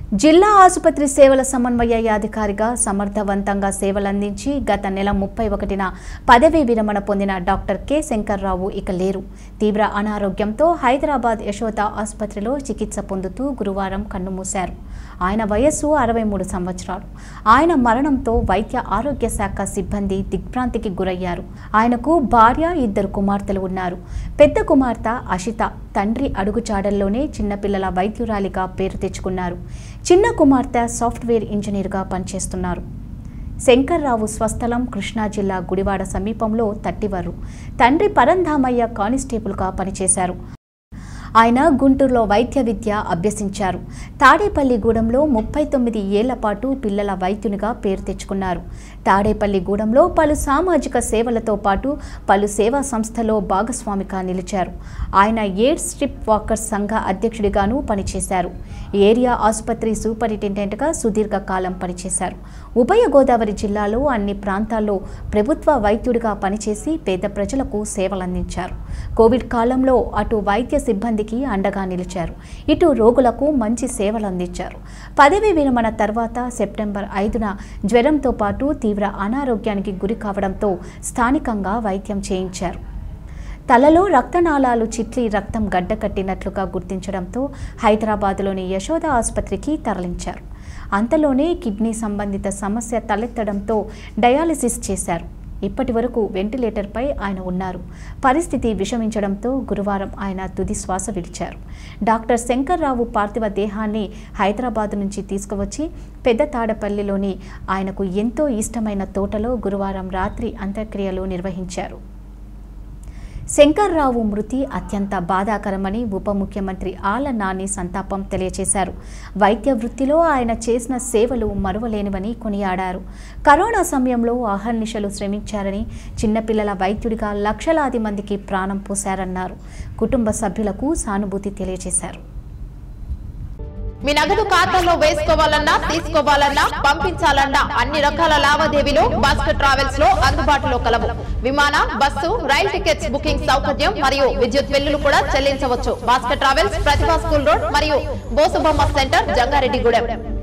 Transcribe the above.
జిల్లా ఆసుపత్రి సేవల సమన్వయాధికారిగా సమర్థవంతంగా సేవలందించి గత నెల 31న పదవీ విరమణ పొందిన డాక్టర్ కె శంకర్రావు ఇక లేరు. తీవ్ర అనారోగ్యంతో హైదరాబాద్ యశోద ఆసుపత్రిలో చికిత్స పొందుతూ గురువారం కన్నుమూశారు. ఆయన వయస్సు 63 సంవత్సరాలు. ఆయన మరణంతో వైద్య ఆరోగ్య శాఖ సిబ్బంది దిగ్భ్రాంతికి గురయ్యారు. ఆయనకు భార్య, 2 కుమార్తెలు ఉన్నారు. పెద్ద కుమార్తె అషిత తండ్రి అడుగుజాడల్లోనే చిన్నపిల్లల వైద్యురాలిగా పేరు తెచ్చుకున్నారు. చిన్న కుమార్తె సాఫ్ట్వేర్ ఇంజనీర్గా పనిచేస్తున్నారు. శంకర్రావు స్వస్థలం కృష్ణా జిల్లా గుడివాడ సమీపంలో తట్టివర్రు. తండ్రి పరంధామయ్య కానిస్టేబుల్గా పనిచేశారు. ఆయన గుంటూరులో వైద్య విద్య అభ్యసించారు. తాడేపల్లిగూడెంలో 39 ఏళ్ల పాటు పిల్లల వైద్యునిగా పేరు తెచ్చుకున్నారు. తాడేపల్లిగూడెంలో పలు సామాజిక సేవలతో పాటు పలు సేవా సంస్థలో భాగస్వామిగా నిలిచారు. ఆయన ఎయిడ్స్ స్ట్రిప్ వాకర్స్ సంఘ అధ్యక్షుడిగాను పనిచేశారు. ఏరియా ఆసుపత్రి సూపరింటెండెంట్గా సుదీర్ఘకాలం పనిచేశారు. ఉభయ గోదావరి జిల్లాలో అన్ని ప్రాంతాల్లో ప్రభుత్వ వైద్యుడిగా పనిచేసి పేద ప్రజలకు సేవలందించారు. కోవిడ్ కాలంలో అటు వైద్య సిబ్బందికి అండగా నిలిచారు, ఇటు రోగులకు మంచి సేవలు అందించారు. పదవీ విరమణ తర్వాత సెప్టెంబర్ 5న జ్వరంతో పాటు తీవ్ర అనారోగ్యానికి గురి కావడంతో స్థానికంగా వైద్యం చేయించారు. తలలో రక్తనాళాలు చిట్లి రక్తం గడ్డకట్టినట్లుగా గుర్తించడంతో హైదరాబాద్లోని యశోద ఆసుపత్రికి తరలించారు. అంతలోనే కిడ్నీ సంబంధిత సమస్య తలెత్తడంతో డయాలసిస్ చేశారు. ఇప్పటి వరకు వెంటిలేటర్పై ఆయన ఉన్నారు. పరిస్థితి విషమించడంతో గురువారం ఆయన తుది శ్వాస విడిచారు. డాక్టర్ శంకర్రావు పార్థివ దేహాన్ని హైదరాబాద్ నుంచి తీసుకువచ్చి పెద్ద తాడపల్లిలోని ఆయనకు ఎంతో ఇష్టమైన తోటలో గురువారం రాత్రి అంత్యక్రియలు నిర్వహించారు. శంకర్రావు మృతి అత్యంత బాధాకరమని ఉప ముఖ్యమంత్రి ఆళ్ల నాని సంతాపం తెలియజేశారు. వైద్య వృత్తిలో ఆయన చేసిన సేవలు మరువలేనివని కొనియాడారు. కరోనా సమయంలో అహర్నిశలు శ్రమించారని, చిన్నపిల్లల వైద్యుడిగా లక్షలాది మందికి ప్రాణం పోశారన్నారు. కుటుంబ సభ్యులకు సానుభూతి తెలియజేశారు. మీ నగదు ఖాతాలో వేసుకోవాలన్నా, తీసుకోవాలన్నా, పంపించాలన్నా అన్ని రకాల లావాదేవీలు భాస్కర్ ట్రావెల్స్ లో అందుబాటులో కలవు. విమాన, బస్సు, రైల్ టికెట్స్ బుకింగ్ సౌకర్యం మరియు విద్యుత్ బిల్లులు కూడా చెల్లించవచ్చు. Bhaskar travels, Pratibha school road మరియు బోసుబొమ్మ సెంటర్, జంగారెడ్డిగూడెం.